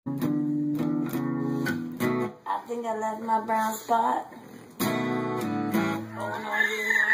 I think I left my brown spot. Oh no, you know.